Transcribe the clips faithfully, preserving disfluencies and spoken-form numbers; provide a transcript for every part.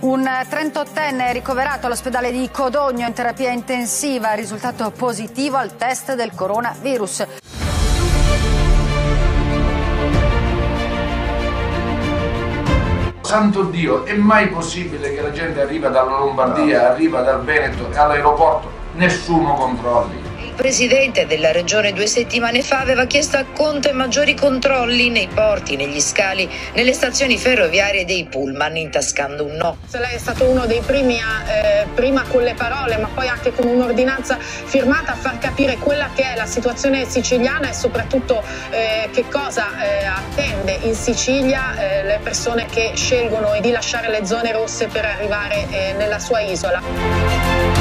Un trentottenne ricoverato all'ospedale di Codogno in terapia intensiva, risultato positivo al test del coronavirus. Santo Dio, è mai possibile che la gente arriva dalla Lombardia, arriva dal Veneto e all'aeroporto nessuno controlli? Il presidente della regione due settimane fa aveva chiesto a Conte maggiori controlli nei porti, negli scali, nelle stazioni ferroviarie dei pullman, intascando un no. Lei è stato uno dei primi, a, eh, prima con le parole, ma poi anche con un'ordinanza firmata a far capire quella che è la situazione siciliana e soprattutto eh, che cosa eh, attende in Sicilia eh, le persone che scelgono di lasciare le zone rosse per arrivare eh, nella sua isola.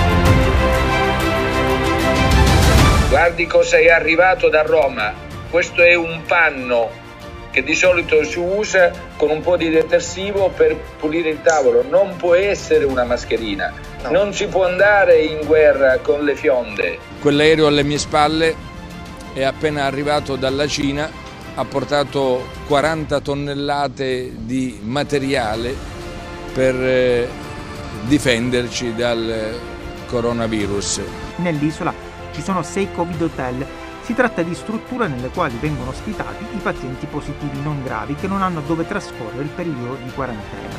Guardi cosa è arrivato da Roma, questo è un panno che di solito si usa con un po' di detersivo per pulire il tavolo, non può essere una mascherina, no. Non si può andare in guerra con le fionde. Quell'aereo alle mie spalle è appena arrivato dalla Cina, ha portato quaranta tonnellate di materiale per eh, difenderci dal coronavirus. Nell'isola ci sono sei Covid hotel. Si tratta di strutture nelle quali vengono ospitati i pazienti positivi non gravi che non hanno dove trascorrere il periodo di quarantena.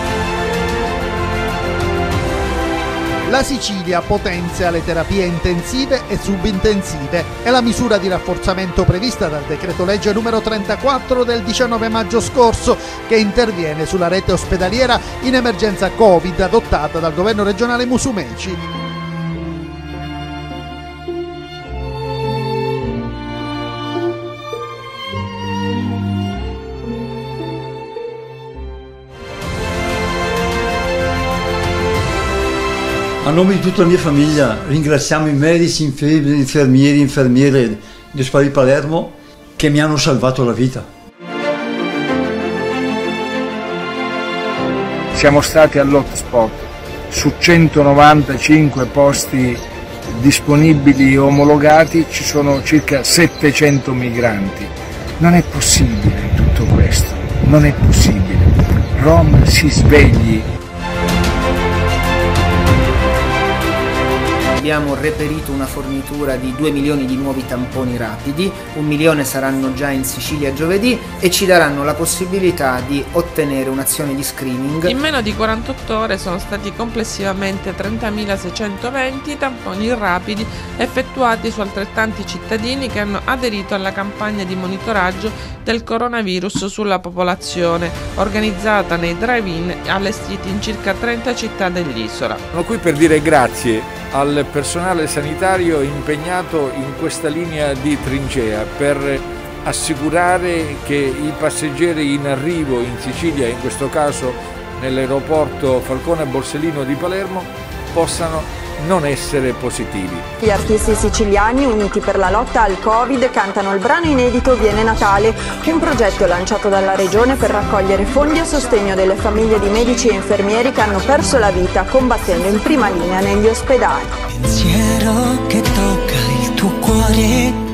La Sicilia potenzia le terapie intensive e subintensive. È la misura di rafforzamento prevista dal decreto legge numero trentaquattro del diciannove maggio scorso, che interviene sulla rete ospedaliera in emergenza Covid adottata dal governo regionale Musumeci. A nome di tutta la mia famiglia ringraziamo i medici, infermieri, infermiere dell'ospedale di Palermo che mi hanno salvato la vita. Siamo stati all'hotspot, su centonovantacinque posti disponibili e omologati ci sono circa settecento migranti. Non è possibile tutto questo, non è possibile. Roma si svegli. Abbiamo reperito una fornitura di due milioni di nuovi tamponi rapidi, un milione saranno già in Sicilia giovedì e ci daranno la possibilità di ottenere un'azione di screening. In meno di quarantotto ore sono stati complessivamente trentamilaseicentoventi tamponi rapidi effettuati su altrettanti cittadini che hanno aderito alla campagna di monitoraggio del coronavirus sulla popolazione, organizzata nei drive-in allestiti in circa trenta città dell'isola. Sono qui per dire grazie al personale sanitario impegnato in questa linea di trincea per assicurare che i passeggeri in arrivo in Sicilia, in questo caso nell'aeroporto Falcone Borsellino di Palermo, possano non essere positivi. Gli artisti siciliani uniti per la lotta al Covid cantano il brano inedito Viene Natale, un progetto lanciato dalla Regione per raccogliere fondi a sostegno delle famiglie di medici e infermieri che hanno perso la vita combattendo in prima linea negli ospedali. Pensiero che tocca il tuo cuore.